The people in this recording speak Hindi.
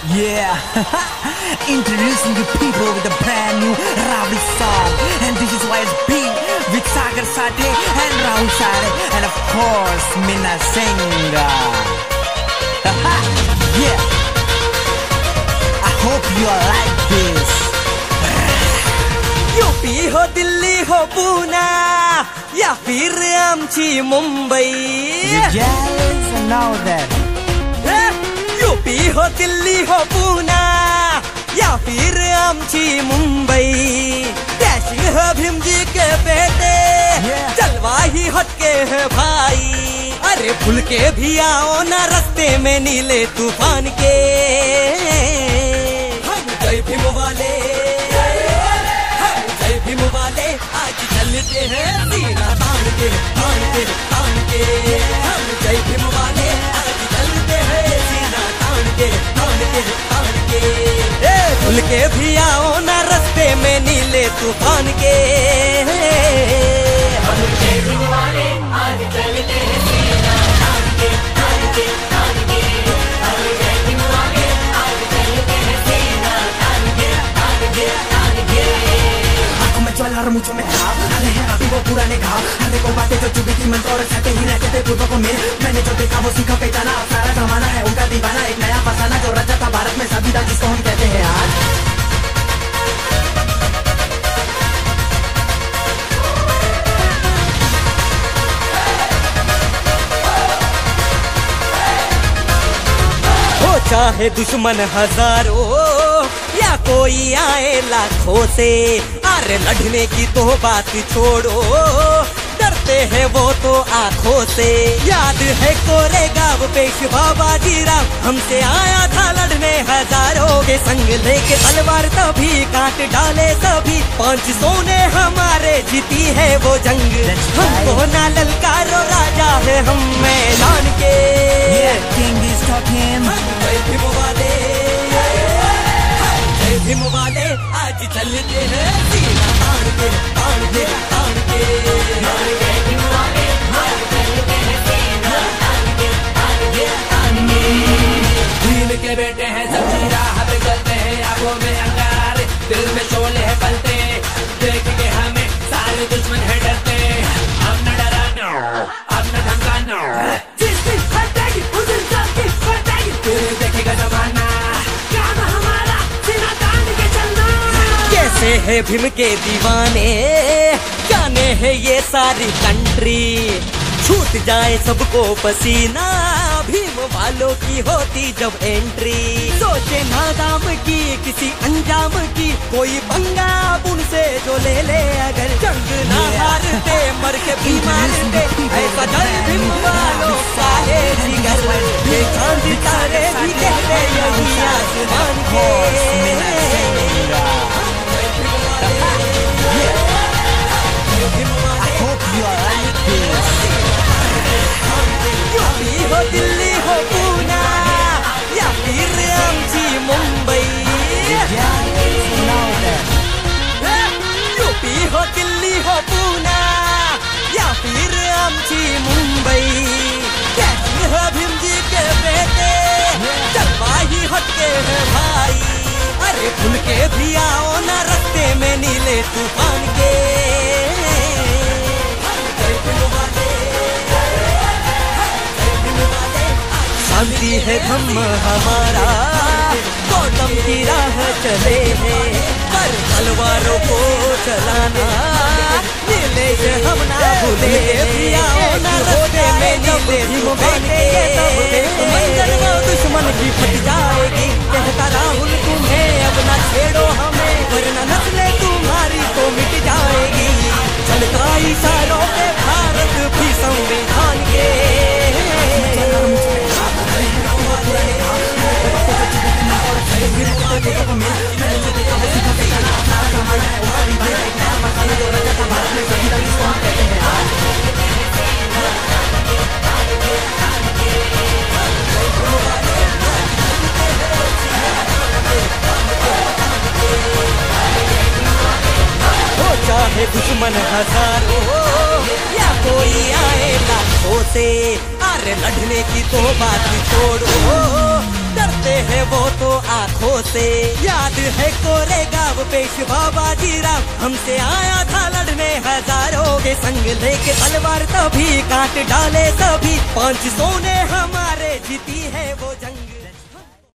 Yeah, introducing the people with a brand new Ravi song. And this is YSB with Sagar Sathe and Rahul Sare. And of course, Meena Singh. Yeah, I hope you all like this. UP हो दिल्ली हो पूना या फिर आमची Mumbai, You jealous and know that. UP हो दिल्ली हो पूना या फिर आमची मुंबई, डैशिंग है भीम जी के बेटे, जलवा ही हटके है भाई। अरे भूल के भी आओ ना रास्ते में नीले तूफान के, हम जय भीम वाले, हम जय भीम वाले, आज चलते हैं सीना तान के, तान के, तान के। हम जय भीम वाले, आज चलते हैं सीना तान के, तान के, तान के। भूल के भी आओ ना रास्ते में नीले तूफान के, हम जय भीम वाले, आज चलते हैं सीना तान के, तान के, तान के। हम जय भीम वाले, आज चलते हैं सीना तान के, तान के, तान के। आंखों में ज्वाला और मुझों में घाव, हरे हैं अभी वो पुराने घाव। हरे को बातें जो चुभी थी मंत्र और छाते ही रहते थे पूर्व को मेरे। मैंने जो देखा वो सीखा पहचाना, अब सारा जमाना है उनका दीवाना। एक नया फसाना जो रचा था भारत में संविधान, जिसको हम कहते हैं आज। चाहे दुश्मन हजारों या कोई आए लाखों से, अरे लड़ने की तो बात छोड़ो, डरते हैं वो तो आंखों से। याद है कोरेगांव पेशवा बाजीराव हमसे आया था लड़ने, हजारों के संग लेके तलवार तभी काट डाले सभी। 500 ने हमारे जीती है वो जंग, हमको ना ललकारो राजा है हम मैदान के। King is talking. जय भीम वाले, जय भीम वाले, आज चलते हैं सीना तान के, तान के, तान के। जय भीम वाले, आज चलते हैं सीना तान के, तान के, तान के। भीम के बेटे हैं सच्ची राह पे चलते हैं, आंखों में अंगार, दिल में शोले है पलते, देख के हमें सारे दुश्मन है डरते। अब न डराना, अब न धमकाना, जिस दिन हटेगी उस दिन सबकी फटेगी, फिर देखेगा जमाना, काम हमारा सीना तान के चलना। कैसे है भीम के दीवाने, जाने है ये सारी कंट्री, छूट जाए सबको पसीना, भीम वालों की होती जब एंट्री। सोचे ना दाम की किसी अंजाम की, कोई पंगा उनसे जो ले ले, अगर जंग ना हारते मर के भी मारते, ऐसा जय भीम वालों का है जिगर। ये चांद तारे भी कहते यही आसमान के। I hope you all like this. UP हो दिल्ली हो पूना या फिर आमची Mumbai, Jealous and know that. UP हो दिल्ली हो पूना या फिर आमची मुंबई, कैसी है भीम जी के बेटे, जलवा ही हटके है भाई। अरे भूल के भी आओ ना रास्ते में नीले तूफान के, शांति है धम्म हमारा, गौतम की राह चले हैं, पर तलवारों को चलाना नीले से हम ना भूले। भी आओ ना रास्ते में नीले तूफान के, मंजर वो दुश्मन की फट जाएगी, कहता राहुल तुम्हें अब ना छेड़ो हमें, वरना नस्लें तुम्हारी तो मिट जाएगी। चलता इशारों पे भारत भी संविधान के, चाहे दुश्मन हजारों या कोई आए लाखों से, अरे लड़ने की तो बात छोड़ो, डरते जानते हैं वो तो आंखों से। याद है कोरेगांव पेशवा बाजीराव, हमसे आया था लड़ने हजारों के संग, लेके तलवार तभी काट डाले सभी, 500 ने हमारे जीती है वो जंग।